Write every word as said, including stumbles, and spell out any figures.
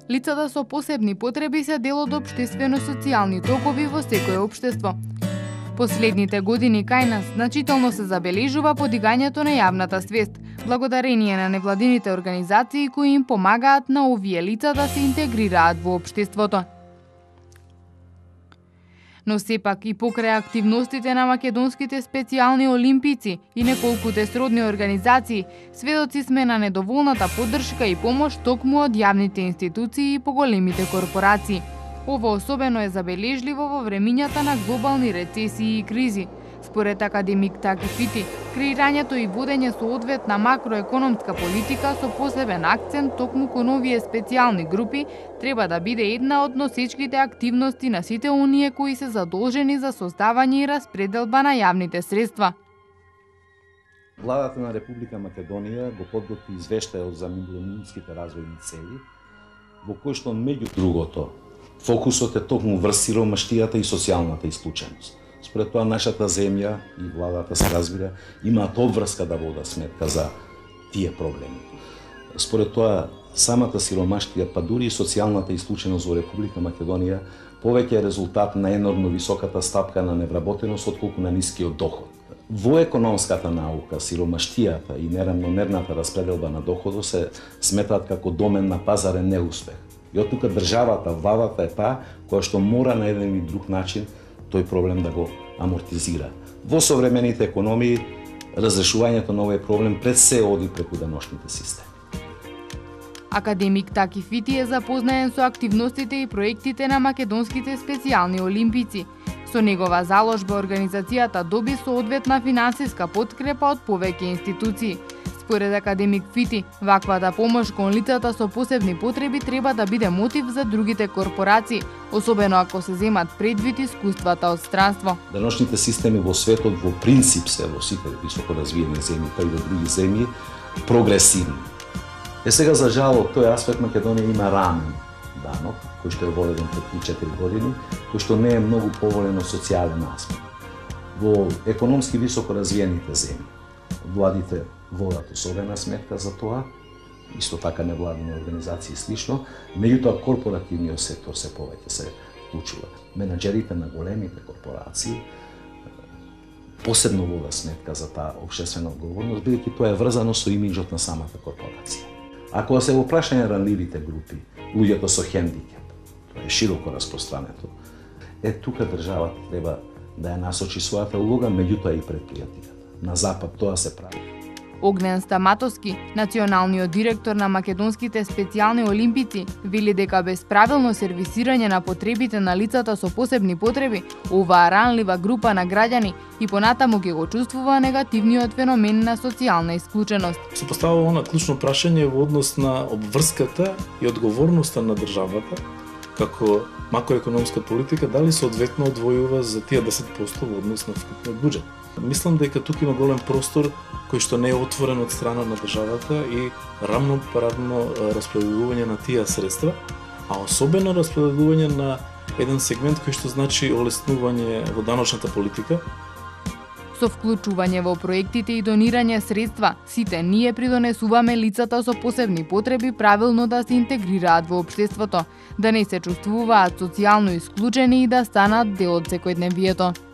Лицата со посебни потреби се дел од општествено-социјални токови во секое општество. Последните години кај нас значително се забележува подигањето на јавната свест, благодарение на невладините организации кои им помагаат на овие лица да се интегрираат во општеството. Но сепак и покрај активностите на македонските специјални олимпици и неколкуте сродни организации, сведоци сме на недоволната поддршка и помош токму од јавните институции и поголемите корпорации. Ова особено е забележливо во времињата на глобални рецесии и кризи. Според академик Таки Фити, креирањето и водење соодветна макроекономска политика со посебен акцент токму кон овие специјални групи треба да биде една од носечките активности на сите оние кои се задолжени за создавање и распределба на јавните средства. Владата на Република Македонија го подготви извештајот за милионинските развојни цели, во кој што меѓу другото фокусот е токму врз сиромаштијата и социјалната исклученост. Според тоа нашата земја и владата се разбира имаат обврска да водат сметка за тие проблеми. Според тоа самата сиромаштија, па дури и социјалната исклученост во Република Македонија повеќе е резултат на енормно високата стапка на невработеност отколку на нискиот доход. Во економската наука сиромаштијата и неравномерната распределба на доходот се сметаат како домен на пазарен неуспех. И од тука државата, владата е таа која што мора на еден или друг начин тој проблем да го амортизира. Во современите економии, разрешувањето на овој проблем пред се оди преку деношните системи. Академик Таки Фити е запознаен со активностите и проектите на македонските специјални олимпици. Со негова заложба организацијата доби соодветна финансиска подкрепа од повеќе институции. Според академик Фити, ваквата помош кон лицата со посебни потреби треба да биде мотив за другите корпорации, особено ако се земат предвид искуствата од странство. Деношните системи во светот во принцип се во сите високо развиени земји, па и во други земји, прогресивни. Е сега за жал од тој аспект Македонија има рамен данок, кој што е введен пред три-четири години, кој што не е многу поволен од социјален аспект. Во економски високо развиените земји владите водат особена сметка за тоа, исто така невладини организации и слично, меѓутоа корпоративниот сектор се повеќе се вклучува. Менаџерите на големите корпорации посебно водат сметка за таа општествена одговорност, бидејќи тоа е врзано со имиџот на самата корпорација. Ако се во прашање ранливите групи, луѓето со хендикеп, тоа е широко распространето, е тука државата треба да ја насочи својата улога, меѓутоа и претпријативата. На запад тоа се прави. Огнен Стаматовски, националниот директор на македонските специјални олимпици, вели дека без правилно сервисирање на потребите на лицата со посебни потреби, оваа ранлива група на граѓани и понатаму ќе го чувствува негативниот феномен на социјална исклученост. Се поставува она клучно прашање во однос на обврската и одговорноста на државата како макроекономска политика, дали соодветно одвојува за тие десет проценти во однос на вкупниот буџет. Мислам дека тука има голем простор кој што не е отворен од страна на државата и рамноправно распределување на тие средства, а особено распределување на еден сегмент кој што значи олеснување во даночната политика. Со вклучување во проектите и донирање средства, сите ние придонесуваме лицата со посебни потреби правилно да се интегрираат во општеството, да не се чувствуваат социјално исклучени и да станат дел од секојдневието.